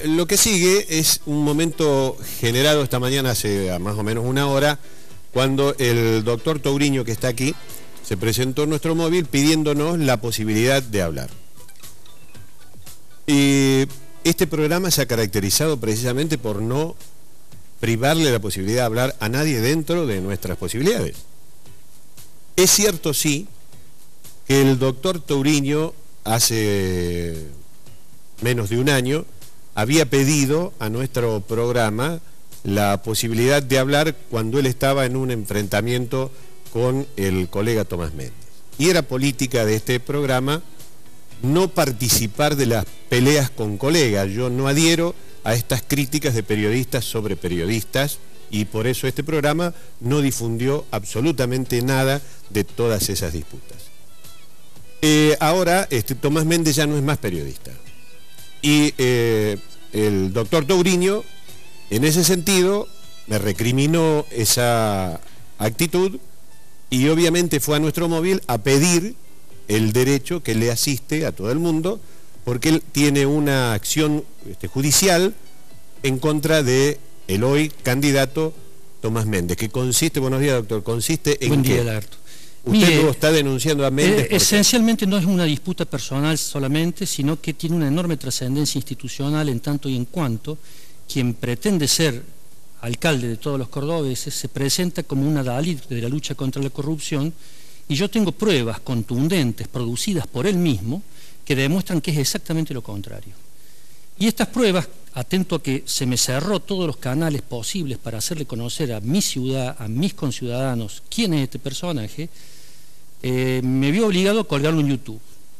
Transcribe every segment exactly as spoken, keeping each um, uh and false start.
lo que sigue es un momento generado esta mañana hace más o menos una hora, cuando el doctor Touriño, que está aquí, se presentó en nuestro móvil pidiéndonos la posibilidad de hablar. Y este programa se ha caracterizado precisamente por no privarle la posibilidad de hablar a nadie dentro de nuestras posibilidades. Es cierto, sí, que el doctor Touriño hace menos de un año había pedido a nuestro programa la posibilidad de hablar cuando él estaba en un enfrentamiento con el colega Tomás Méndez. Y era política de este programa no participar de las peleas con colegas. Yo no adhiero a estas críticas de periodistas sobre periodistas y por eso este programa no difundió absolutamente nada de todas esas disputas. Eh, ahora este, Tomás Méndez ya no es más periodista y eh, el doctor Touriño en ese sentido me recriminó esa actitud y obviamente fue a nuestro móvil a pedir el derecho que le asiste a todo el mundo, porque él tiene una acción este, judicial en contra de el hoy candidato Tomás Méndez, que consiste, buenos días doctor, consiste en Buen día, que Alberto. usted Mire, lo está denunciando a Méndez. Eh, esencialmente no es una disputa personal solamente, sino que tiene una enorme trascendencia institucional en tanto y en cuanto quien pretende ser alcalde de todos los cordobeses se presenta como un adalid de la lucha contra la corrupción. Y yo tengo pruebas contundentes producidas por él mismo que demuestran que es exactamente lo contrario. Y estas pruebas, atento a que se me cerró todos los canales posibles para hacerle conocer a mi ciudad, a mis conciudadanos, quién es este personaje, eh, me vio obligado a colgarlo en YouTube.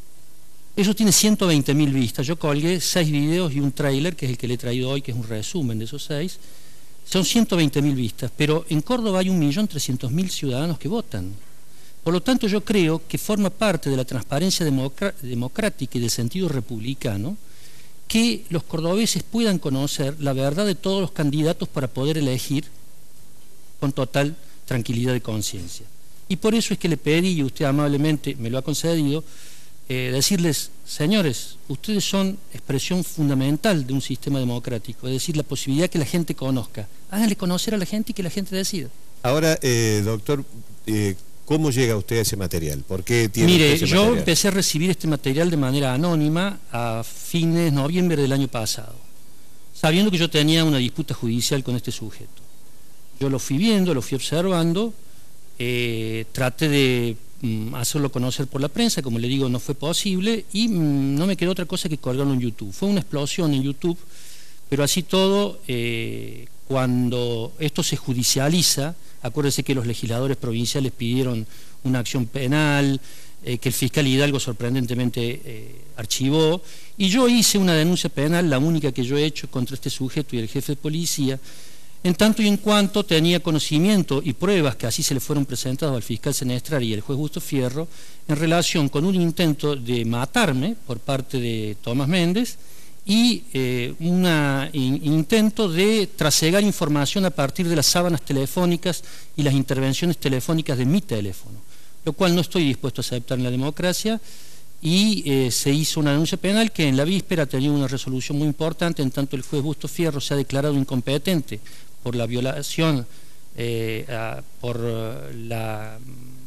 Eso tiene ciento veinte mil vistas. Yo colgué seis videos y un tráiler, que es el que le he traído hoy, que es un resumen de esos seis. Son ciento veinte mil vistas, pero en Córdoba hay un millón trescientos mil ciudadanos que votan. Por lo tanto, yo creo que forma parte de la transparencia democrática y del sentido republicano que los cordobeses puedan conocer la verdad de todos los candidatos para poder elegir con total tranquilidad de conciencia. Y por eso es que le pedí, y usted amablemente me lo ha concedido, eh, decirles, señores, ustedes son expresión fundamental de un sistema democrático, es decir, la posibilidad que la gente conozca. Háganle conocer a la gente y que la gente decida. Ahora, eh, doctor, eh, ¿cómo llega usted a ese material? ¿Por qué tiene Mire, ese yo material? empecé a recibir este material de manera anónima a fines de noviembre del año pasado, sabiendo que yo tenía una disputa judicial con este sujeto. Yo lo fui viendo, lo fui observando, eh, traté de mm, hacerlo conocer por la prensa, como le digo, no fue posible, y mm, no me quedó otra cosa que colgarlo en YouTube. Fue una explosión en YouTube, pero así todo, eh, cuando esto se judicializa, acuérdese que los legisladores provinciales pidieron una acción penal, eh, que el fiscal Hidalgo sorprendentemente eh, archivó, y yo hice una denuncia penal, la única que yo he hecho contra este sujeto y el jefe de policía, en tanto y en cuanto tenía conocimiento y pruebas que así se le fueron presentados al fiscal Senestrar y al juez Justo Fierro, en relación con un intento de matarme por parte de Tomás Méndez, y eh, un in, intento de trasegar información a partir de las sábanas telefónicas y las intervenciones telefónicas de mi teléfono, lo cual no estoy dispuesto a aceptar en la democracia, y eh, se hizo una denuncia penal que en la víspera tenía una resolución muy importante, en tanto el juez Busto Fierro se ha declarado incompetente por la violación, eh, a, por la...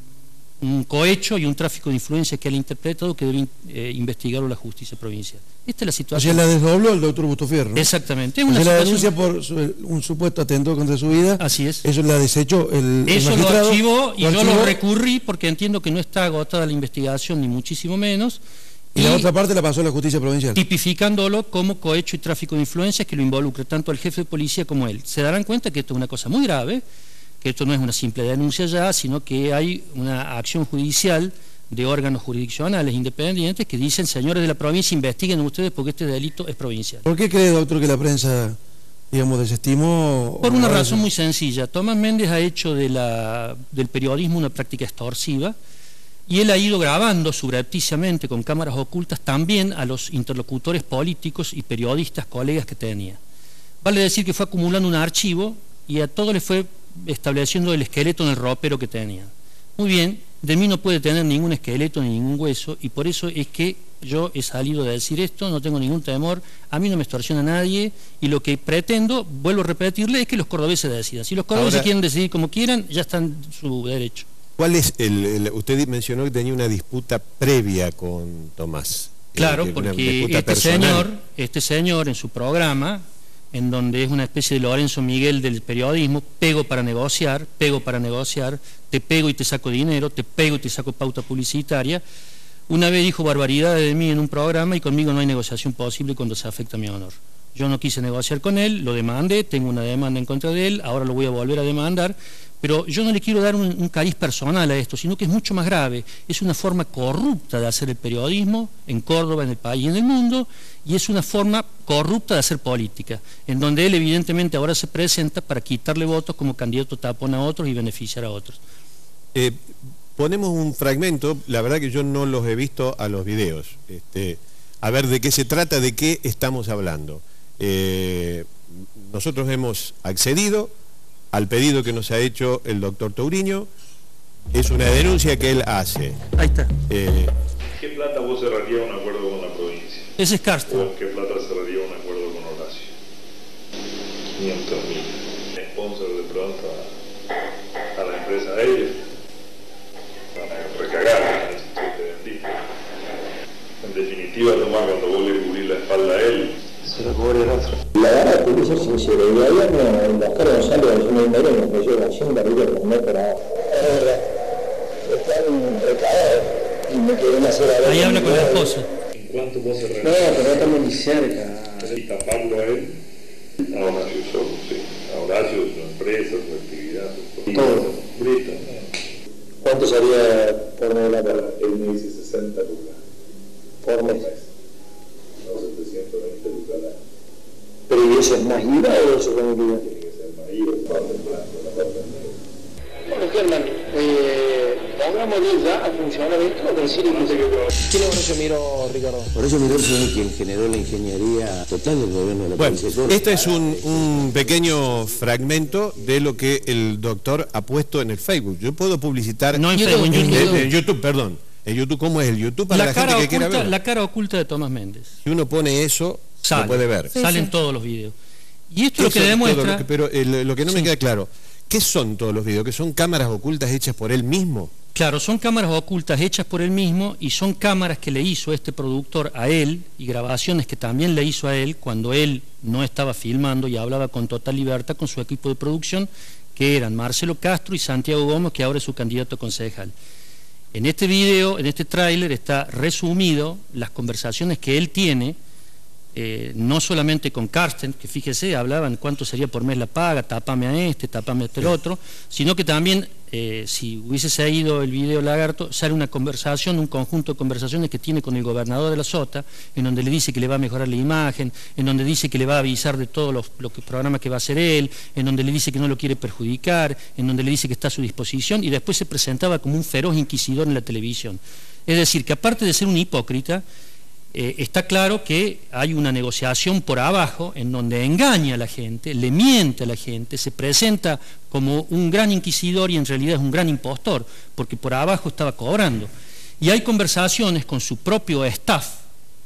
un cohecho y un tráfico de influencia que él ha interpretado que debe eh, investigarlo la justicia provincial. Esta es la situación. O sea, la desdobló el doctor Busto Fierro, ¿no? Exactamente. Es o una sea, la situación... denuncia por su, un supuesto atentado contra su vida. Así es. Eso la desechó el, el Eso magistrado. lo archivó y lo yo archivó. lo recurrí porque entiendo que no está agotada la investigación, ni muchísimo menos. Y, y la otra parte la pasó a la justicia provincial. Tipificándolo como cohecho y tráfico de influencias que lo involucra tanto al jefe de policía como él. Se darán cuenta que esto es una cosa muy grave, que esto no es una simple denuncia ya, sino que hay una acción judicial de órganos jurisdiccionales independientes que dicen, señores de la provincia, investiguen ustedes porque este delito es provincial. ¿Por qué cree, doctor, que la prensa, digamos, desestimó? Por una razón muy sencilla. Tomás Méndez ha hecho de la, del periodismo una práctica extorsiva, y él ha ido grabando subrepticiamente con cámaras ocultas también a los interlocutores políticos y periodistas, colegas que tenía. Vale decir que fue acumulando un archivo y a todo le fue estableciendo el esqueleto en el ropero que tenía. Muy bien, de mí no puede tener ningún esqueleto ni ningún hueso, y por eso es que yo he salido de decir esto, no tengo ningún temor, a mí no me extorsiona nadie, y lo que pretendo, vuelvo a repetirle, es que los cordobeses decidan. Si los cordobeses Ahora, quieren decidir como quieran, ya están en su derecho. ¿Cuál es el, el, usted mencionó que tenía una disputa previa con Tomás? Claro, eh, porque este personal. señor, este señor en su programa, en donde es una especie de Lorenzo Miguel del periodismo, pego para negociar, pego para negociar, te pego y te saco dinero, te pego y te saco pauta publicitaria. Una vez dijo barbaridades de mí en un programa y conmigo no hay negociación posible cuando se afecta mi honor. Yo no quise negociar con él, lo demandé, tengo una demanda en contra de él, ahora lo voy a volver a demandar, pero yo no le quiero dar un, un cariz personal a esto, sino que es mucho más grave. Es una forma corrupta de hacer el periodismo en Córdoba, en el país y en el mundo, y es una forma corrupta de hacer política, en donde él evidentemente ahora se presenta para quitarle votos como candidato tapón a otros y beneficiar a otros. Eh, ponemos un fragmento, la verdad que yo no los he visto a los videos, este, a ver de qué se trata, de qué estamos hablando. Eh, nosotros hemos accedido al pedido que nos ha hecho el doctor Touriño, es una denuncia que él hace. Ahí está. Eh, ¿Qué plata vos cerrarías un acuerdo con la provincia? Ese es Carsten. ¿O qué plata cerraría un acuerdo con Horacio? quinientos mil. Sponsor de pronto a, a la empresa de ellos. Van a recagar, te vendí. En definitiva, Tomás, cuando vos le cubrís la espalda a él, se lo cobra otro. La verdad, tengo que ser sincero, el gobierno, el doctor Gonzalo, yo me dinero, me cayó la hacienda, arriba, pero no para... Es verdad, están recadados y me quieren hacer... A Ahí habla con la esposa. ¿En cuánto vos cerrarías? No, pero no estamos ni cerca. Y taparlo a él, a Horacio solo, sí. A Horacio, su empresa, su actividad, su todo. Listo. ¿Cuánto sería por mes la cara? Él me dice sesenta lucas. Por mes. No, setecientos veinte lucas al año. ¿Pero y eso es más I V A o eso con I V A? Tiene que ser más I V A, parte en blanco, la parte en negro. Bueno, Germán, eh, pongámosle ya a funcionar esto, decir que... ¿Quién es Horacio Miró, Ricardo? Horacio Miró es quien generó la ingeniería total del gobierno de la bueno, provincia de Córdoba. este es un, un pequeño fragmento de lo que el doctor ha puesto en el Facebook. Yo puedo publicitar... No en YouTube, Facebook, en YouTube. En, en YouTube, perdón. En YouTube, ¿cómo es el YouTube para la, La gente cara, que quiera oculta, verlo? la cara oculta de Tomás Méndez. Si uno pone eso, Sale, lo puede ver. sí, salen sí. todos los videos. Y esto es lo que Eso, demuestra... todo lo que, pero el, lo que no sí. me queda claro, ¿qué son todos los videos? ¿Que son cámaras ocultas hechas por él mismo? Claro, son cámaras ocultas hechas por él mismo y son cámaras que le hizo este productor a él y grabaciones que también le hizo a él cuando él no estaba filmando y hablaba con total libertad con su equipo de producción, que eran Marcelo Castro y Santiago Gómez, que ahora es su candidato a concejal. En este video, en este tráiler, está resumido las conversaciones que él tiene, eh, no solamente con Carsten, que fíjese, hablaban cuánto sería por mes la paga, tapame a este, tapame a este el otro, sino que también, eh, si hubiese seguido el video Lagarto, sale una conversación, un conjunto de conversaciones que tiene con el gobernador de la Sota, en donde le dice que le va a mejorar la imagen, en donde dice que le va a avisar de todos los, los programas que va a hacer él, en donde le dice que no lo quiere perjudicar, en donde le dice que está a su disposición, y después se presentaba como un feroz inquisidor en la televisión. Es decir, que aparte de ser un hipócrita, Eh, está claro que hay una negociación por abajo en donde engaña a la gente, le miente a la gente, se presenta como un gran inquisidor y en realidad es un gran impostor, porque por abajo estaba cobrando. Y hay conversaciones con su propio staff,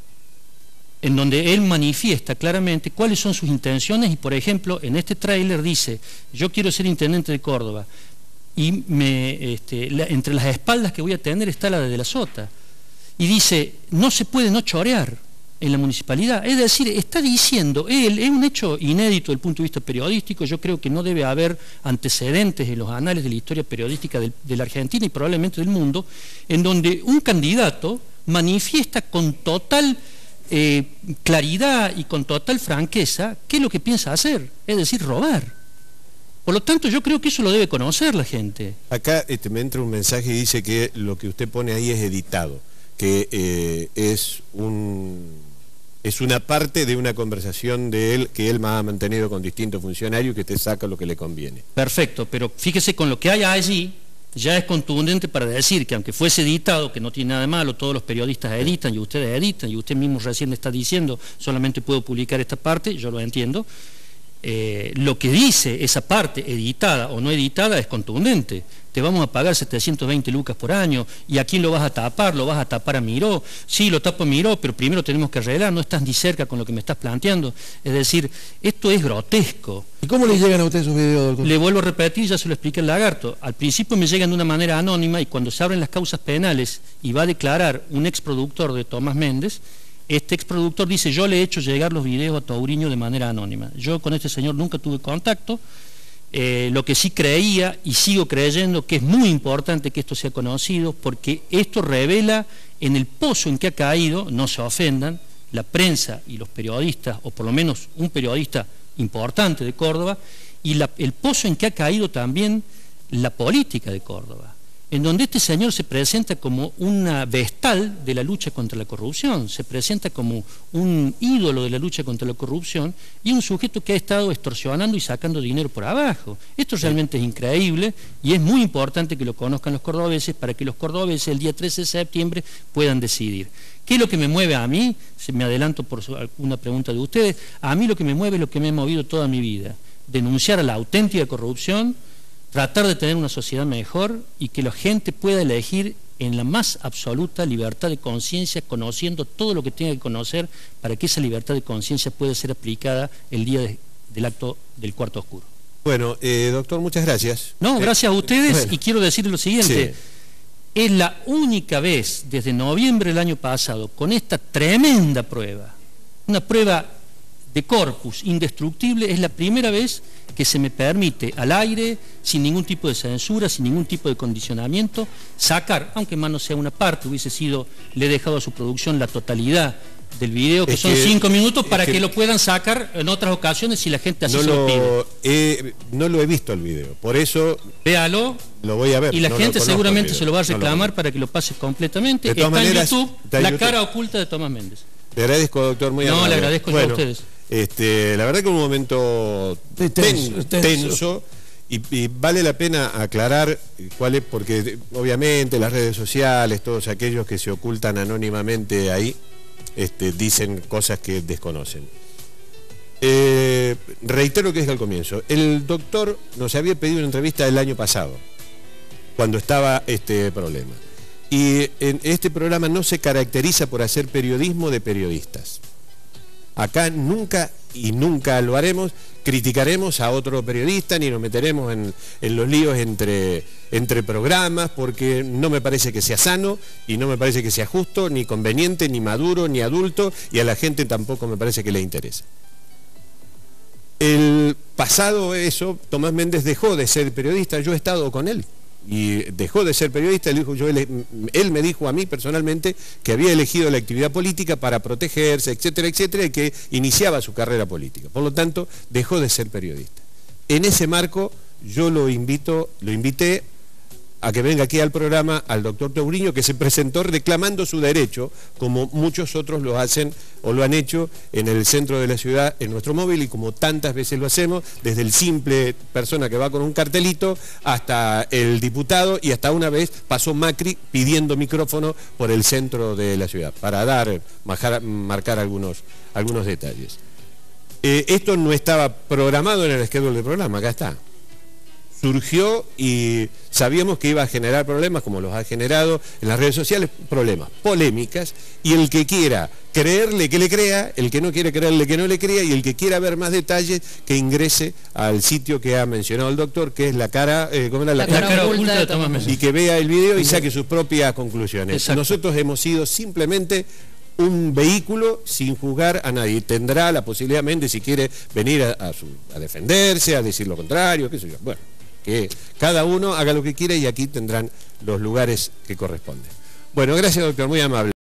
en donde él manifiesta claramente cuáles son sus intenciones y, por ejemplo, en este tráiler dice, yo quiero ser intendente de Córdoba y me, este, la, entre las espaldas que voy a tener está la de la Sota. Y dice, no se puede no chorear en la municipalidad. Es decir, está diciendo él, es un hecho inédito desde el punto de vista periodístico, yo creo que no debe haber antecedentes en los anales de la historia periodística de, de la Argentina y probablemente del mundo, en donde un candidato manifiesta con total eh, claridad y con total franqueza qué es lo que piensa hacer, es decir, robar. Por lo tanto, yo creo que eso lo debe conocer la gente. Acá este, me entra un mensaje y dice que lo que usted pone ahí es editado, que eh, es un es una parte de una conversación de él que él más ha mantenido con distintos funcionarios que te saca lo que le conviene. Perfecto, pero fíjese, con lo que hay allí ya es contundente para decir que aunque fuese editado, que no tiene nada de malo, todos los periodistas editan y ustedes editan y usted mismo recién está diciendo solamente puedo publicar esta parte, yo lo entiendo, eh, lo que dice esa parte, editada o no editada, es contundente. Te vamos a pagar setecientos veinte lucas por año, y ¿a quién lo vas a tapar? ¿Lo vas a tapar a Miró? Sí, lo tapo a Miró, pero primero tenemos que arreglar, no estás ni cerca con lo que me estás planteando. Es decir, esto es grotesco. ¿Y cómo le llegan a usted esos videos, doctor? Le vuelvo a repetir, ya se lo expliqué el Lagarto. Al principio me llegan de una manera anónima, y cuando se abren las causas penales y va a declarar un exproductor de Tomás Méndez, este exproductor dice: yo le he hecho llegar los videos a Touriño de manera anónima. Yo con este señor nunca tuve contacto. Eh, lo que sí creía y sigo creyendo que es muy importante que esto sea conocido, porque esto revela en el pozo en que ha caído, no se ofendan, la prensa y los periodistas, o por lo menos un periodista importante de Córdoba, y la, el pozo en que ha caído también la política de Córdoba, en donde este señor se presenta como una vestal de la lucha contra la corrupción, se presenta como un ídolo de la lucha contra la corrupción, y un sujeto que ha estado extorsionando y sacando dinero por abajo. Esto realmente es increíble, y es muy importante que lo conozcan los cordobeses, para que los cordobeses el día trece de septiembre puedan decidir. ¿Qué es lo que me mueve a mí? Se me adelanto por una pregunta de ustedes. A mí lo que me mueve es lo que me ha movido toda mi vida: denunciar a la auténtica corrupción, tratar de tener una sociedad mejor, y que la gente pueda elegir en la más absoluta libertad de conciencia, conociendo todo lo que tenga que conocer, para que esa libertad de conciencia pueda ser aplicada el día de, del acto del cuarto oscuro. Bueno, eh, doctor, muchas gracias. No, gracias a ustedes, bueno. Y quiero decirles lo siguiente. Sí. Es la única vez desde noviembre del año pasado, con esta tremenda prueba, una prueba de corpus indestructible, es la primera vez que se me permite al aire, sin ningún tipo de censura, sin ningún tipo de condicionamiento, sacar, aunque más no sea una parte, hubiese sido, le he dejado a su producción la totalidad del video, que es son que, cinco minutos, para que, que que lo puedan sacar en otras ocasiones si la gente así no se lo, lo pide. he, no lo he visto el video, por eso véalo, lo voy a ver. y la no gente conozco seguramente el se lo va a video. reclamar No para que lo pase completamente. De todas Está maneras, en YouTube, está en la YouTube. cara oculta de Tomás Méndez. Le agradezco, doctor, muy No, amable. le agradezco yo bueno, a ustedes. Este, la verdad que un momento Sí, tenso, ten- tenso. tenso, y, y vale la pena aclarar cuál es, porque obviamente las redes sociales, todos aquellos que se ocultan anónimamente ahí, este, dicen cosas que desconocen. Eh, reitero que es al comienzo. El doctor nos había pedido una entrevista el año pasado, cuando estaba este problema. Y en este programa no se caracteriza por hacer periodismo de periodistas. Acá nunca, y nunca lo haremos, criticaremos a otro periodista, ni nos meteremos en, en los líos entre, entre programas, porque no me parece que sea sano, y no me parece que sea justo, ni conveniente, ni maduro, ni adulto, y a la gente tampoco me parece que le interese. El pasado eso, Tomás Méndez dejó de ser periodista, yo he estado con él. Y dejó de ser periodista, él, dijo, yo, él, él me dijo a mí personalmente que había elegido la actividad política para protegerse, etcétera, etcétera, y que iniciaba su carrera política. Por lo tanto, dejó de ser periodista. En ese marco, yo lo invito, lo invité a que venga aquí al programa al doctor Touriño, que se presentó reclamando su derecho, como muchos otros lo hacen o lo han hecho en el centro de la ciudad, en nuestro móvil, y como tantas veces lo hacemos, desde el simple persona que va con un cartelito hasta el diputado, y hasta una vez pasó Macri pidiendo micrófono por el centro de la ciudad, para dar, marcar, marcar algunos, algunos detalles. Eh, esto no estaba programado en el schedule del programa, acá está. Surgió y sabíamos que iba a generar problemas, como los ha generado en las redes sociales, problemas, polémicas, y el que quiera creerle que le crea, el que no quiere creerle que no le crea, y el que quiera ver más detalles que ingrese al sitio que ha mencionado el doctor, que es la cara, eh, ¿cómo era? La, La cara oculta de Tomás Méndez. Y que vea el video y saque sus propias conclusiones. Exacto. Nosotros hemos sido simplemente un vehículo sin juzgar a nadie. Tendrá la posibilidad, Méndez, si quiere venir a, a, su, a defenderse, a decir lo contrario, qué sé yo. Bueno, que cada uno haga lo que quiera, y aquí tendrán los lugares que corresponden. Bueno, gracias, doctor, muy amable.